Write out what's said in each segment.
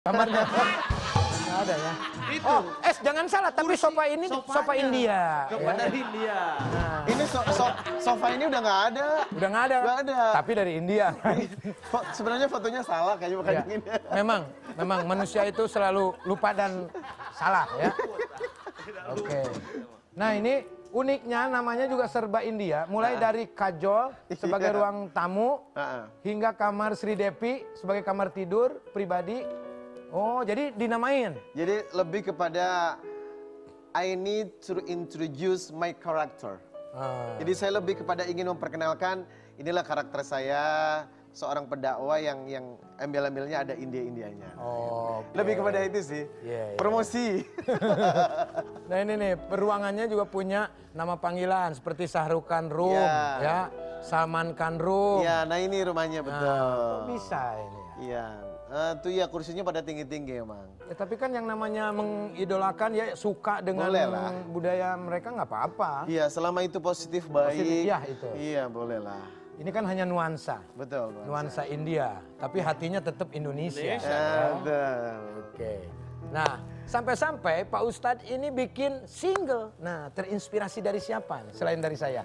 Kamarnya nggak ada ya. Itu. Oh, jangan salah, tapi sofa ini sofa India. Sofa dari India. Nah. Ini sofa ini udah nggak ada. Udah nggak ada. Nggak ada. Tapi dari India. Sebenarnya fotonya salah kayaknya bukan Ya. yang ini. Memang manusia itu selalu lupa dan salah ya. Oke. Nah ini uniknya namanya juga serba India. Mulai dari kajol sebagai ruang tamu hingga kamar Sri Devi sebagai kamar tidur pribadi. Oh, jadi dinamain. Jadi lebih kepada I need to introduce my character. Jadi saya lebih kepada ingin memperkenalkan inilah karakter saya, seorang pendakwah yang embel-embelnya ada India-Indianya. Oh, okay. Lebih kepada itu sih. Yeah. Promosi. Nah ini nih, ruangannya juga punya nama panggilan seperti Shahrukan Room, ya, Salman Khan Room. Ya, nah ini rumahnya betul. Kok bisa ini? Iya. Tuh ya kursinya pada tinggi-tinggi emang. Ya, tapi kan yang namanya mengidolakan ya suka dengan budaya mereka nggak apa-apa. Iya, selama itu positif baik. Positif, ya itu. Iya, boleh lah. Ini kan hanya nuansa. Betul. Nuansa India, tapi hatinya tetap Indonesia. Betul. Oke. Nah, sampai-sampai Pak Ustadz ini bikin single. Nah, terinspirasi dari siapa nih, selain dari saya?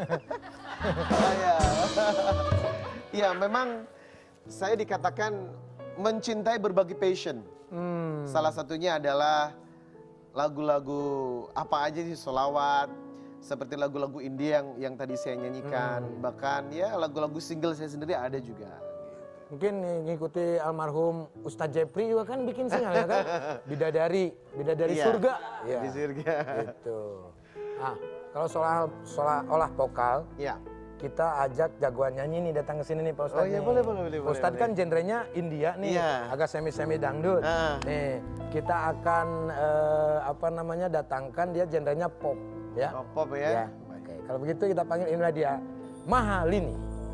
Iya, memang saya dikatakan mencintai berbagai passion. Salah satunya adalah lagu-lagu apa aja sih, sholawat, seperti lagu-lagu India yang tadi saya nyanyikan. Bahkan ya lagu-lagu single saya sendiri ada juga. Mungkin ngikuti almarhum Ustadz Jepri juga kan bikin single ya kan? Bidadari surga. Ya. Di surga. Gitu. Nah, kalau soal olah vokal, kita ajak jagoan nyanyi nih datang ke sini nih Pak Ustadz. Oh iya, boleh. Pak Ustadz kan genrenya India nih, agak semi-semi dangdut. Nih, kita akan datangkan dia genrenya pop, ya. Oh, pop ya. Oke, kalau begitu kita panggil inilah dia, Mahalini.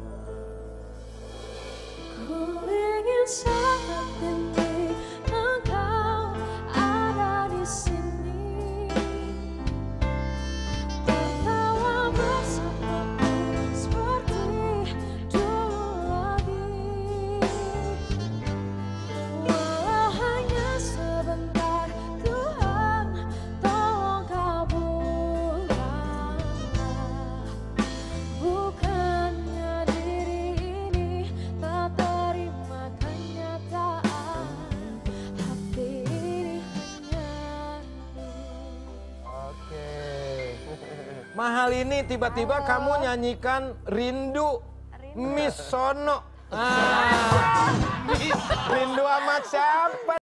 Ku ingin sangat tinggi engkau ada di sini, tertawa bersamaku seperti dulu lagi, walau hanya sebentar. Tuhan tolong kabulkanlah, bukannya diri ini tak terima kenyataan, hati ini hanya Oke. Mahalini, tiba-tiba kamu nyanyikan Rindu Miss Sono. Rindu amat siapa?